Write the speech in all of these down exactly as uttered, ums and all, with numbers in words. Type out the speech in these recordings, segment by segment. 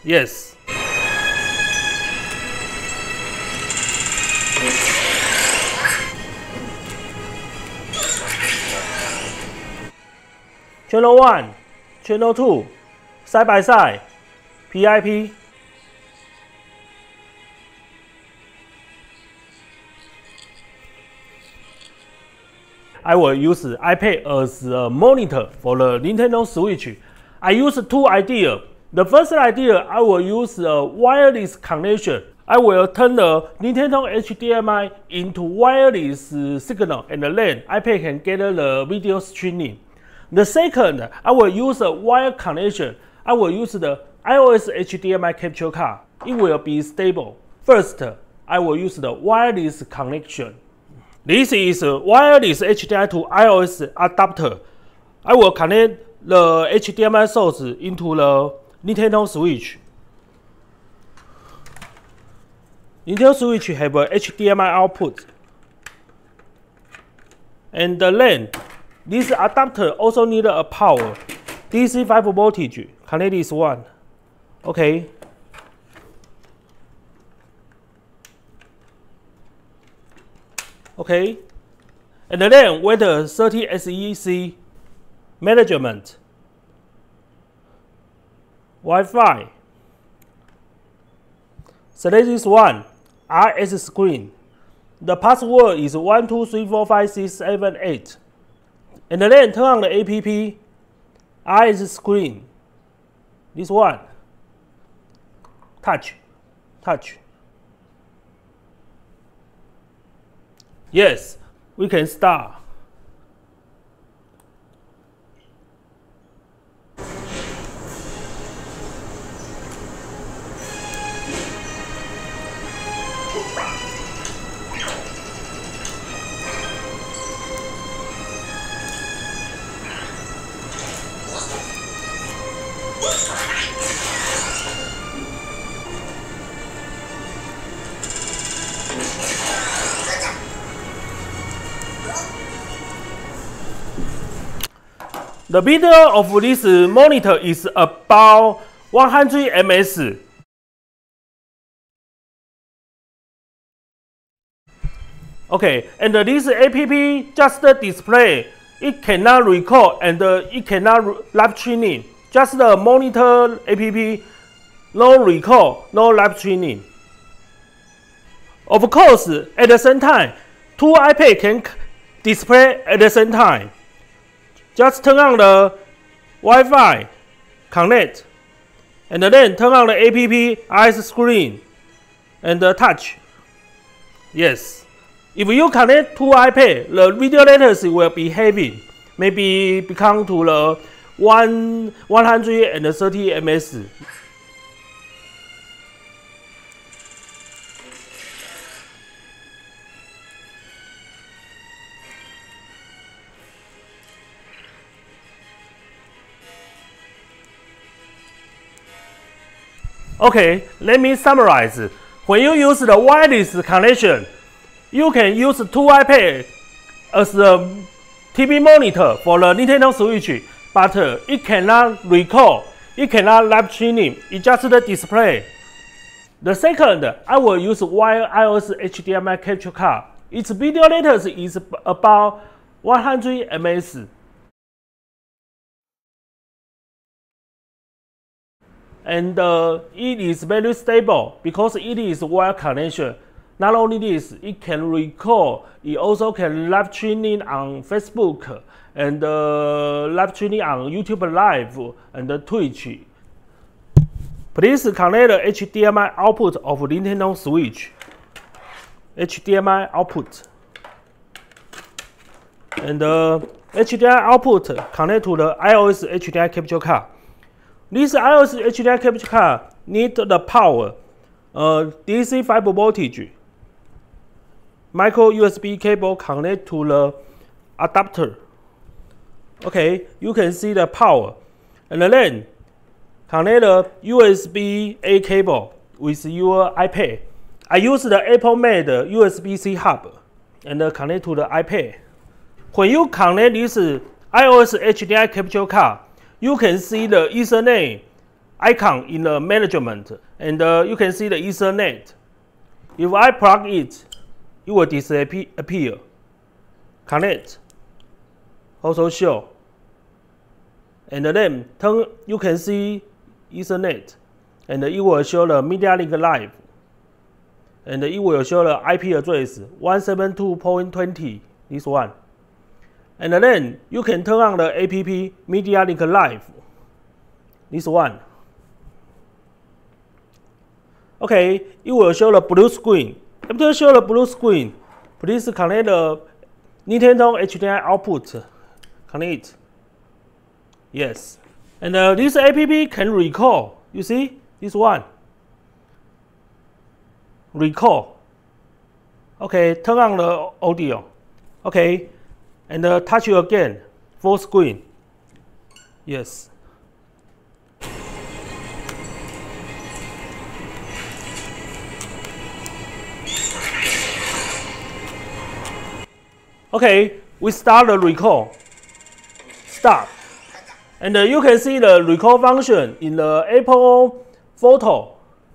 Yes. Channel one, channel two, side by side, P I P. I will use iPad as a monitor for the Nintendo Switch. I use two ideas. The first idea, I will use a wireless connection. I will turn the Nintendo H D M I into wireless signal, and then iPad can get the video streaming. The second, I will use a wire connection. I will use the iOS H D M I capture card. It will be stable. First, I will use the wireless connection. This is a wireless H D M I to iOS adapter. I will connect the H D M I source into the Nintendo Switch. Nintendo Switch have a H D M I output. And then, this adapter also need a power. D C five voltage. Connect this one. Okay. Okay. And then with the thirty S E C management. Wi-Fi. Select this one. R S screen. The password is one two three four five six seven eight. And then turn on the app. R S screen. This one. Touch. Touch. Yes, we can start. The video of this monitor is about one hundred millimeters. Okay, and this app just display. It cannot record and it cannot live streaming. Just the monitor app, no record, no live streaming. Of course, at the same time, two iPads can display at the same time. Just turn on the Wi-Fi, connect, and then turn on the app, R S screen, and the touch. Yes. If you connect two iPads, the video latency will be heavy, maybe become to the one hundred thirty millimeters. Okay, let me summarize. When you use the wireless connection, you can use two iPads as the T V monitor for the Nintendo Switch, but it cannot record, it cannot live streaming, it just the display. The second, I will use wire iOS H D M I capture card. Its video latency is about one hundred millimeters. And uh, it is very stable because it is wire connection. Not only this, it can record, it also can live streaming on Facebook and uh, live streaming on YouTube Live and uh, Twitch. Please connect the H D M I output of Nintendo Switch. H D M I output. And the uh, H D M I output connect to the iOS H D M I capture card. This iOS H D M I capture card needs the power, uh, D C five voltage, micro U S B cable connect to the adapter. Okay, you can see the power, and then connect the U S B A cable with your iPad. I use the Apple-made U S B C hub and connect to the iPad. When you connect this iOS H D M I capture card, you can see the Ethernet icon in the management, and uh, you can see the Ethernet. If I plug it, it will disappear. Connect, also show, and then turn. You can see Ethernet, and it will show the MediaLink Live, and it will show the I P address one seventy-two dot twenty. This one, and then you can turn on the app MediaLink Live. This one. Okay, it will show the blue screen. After show the blue screen, please connect the Nintendo H D M I output. Connect. Yes. And uh, this app can record. You see this one. Record. Okay, turn on the audio. Okay, and uh, touch it again. Full screen. Yes. Okay, we start the record. Stop. And uh, you can see the record function in the Apple Photo.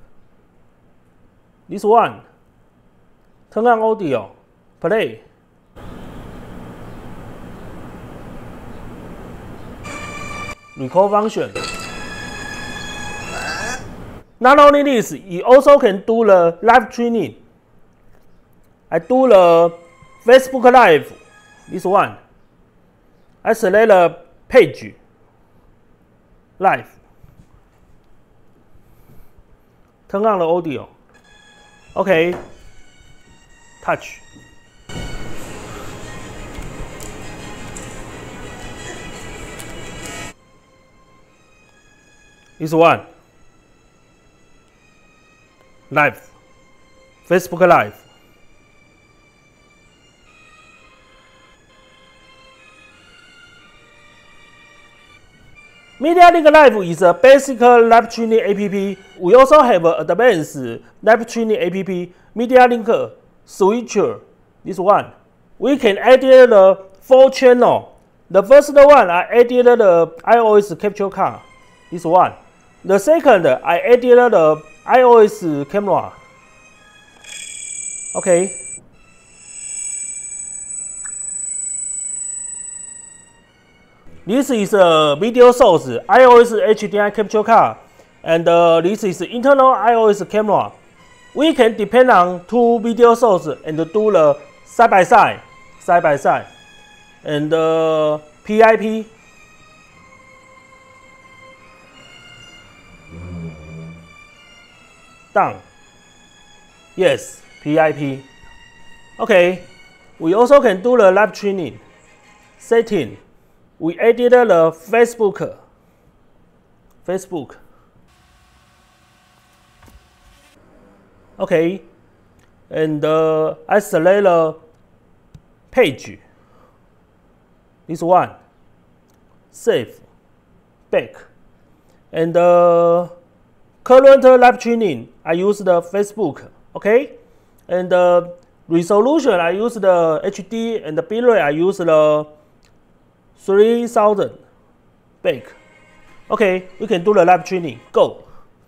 This one. Turn on audio. Play. Record function. Not only this, you also can do the live streaming. I do the Facebook Live, this one. I select the page, live. Turn on the audio. Okay. Touch. This one. Live. Facebook Live. MediaLink Live is a basic live streaming app. We also have an advanced live streaming app, MediaLink Switcher. This one. We can add the four channel. The first one, I added the iOS capture card. This one. The second, I added the iOS camera. Okay. This is a video source, iOS H D M I capture card, and uh, this is internal iOS camera. We can depend on two video sources and do the side by side, side by side, and uh, P I P. Done. Yes, P I P. Okay. We also can do the live streaming setting. We added the Facebook. Facebook. Okay. And uh, I select the page. This one. Save. Back. And uh, current live streaming, I use the Facebook. Okay. And the uh, resolution, I use the H D, and the bitrate, I use the three thousand. Back. Okay, we can do the live streaming. Go.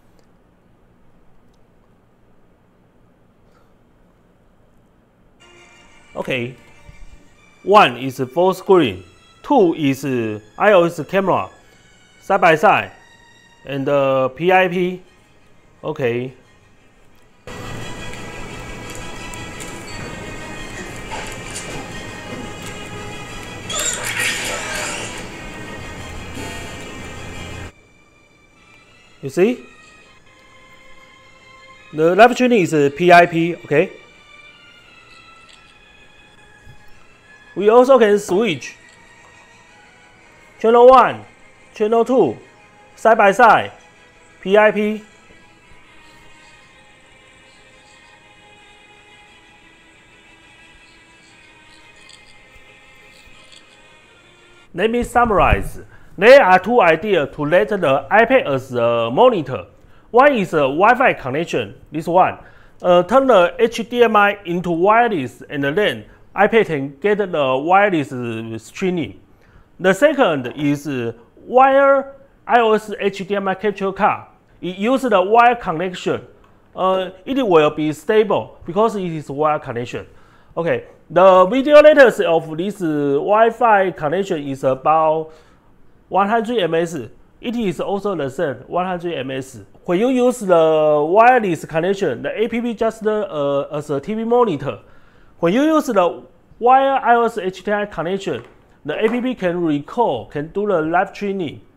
Okay. One is full screen. Two is iOS camera. Side by side. And uh, P I P. Okay. You see? The live streaming is P I P, okay? We also can switch channel one, channel two, side by side, P I P. Let me summarize. There are two ideas to let the iPad as a monitor. One is a Wi-Fi connection, this one. Uh, turn the H D M I into wireless and then iPad can get the wireless streaming. The second is wire iOS H D M I capture card. it uses the wire connection. Uh, it will be stable because it is wire connection. Okay, the video latency of this uh, Wi-Fi connection is about one hundred milliseconds. It is also the same one hundred milliseconds. When you use the wireless connection, the app just uh, as a T V monitor. When you use the wire iOS H D M I connection, the app can record, can do the live streaming.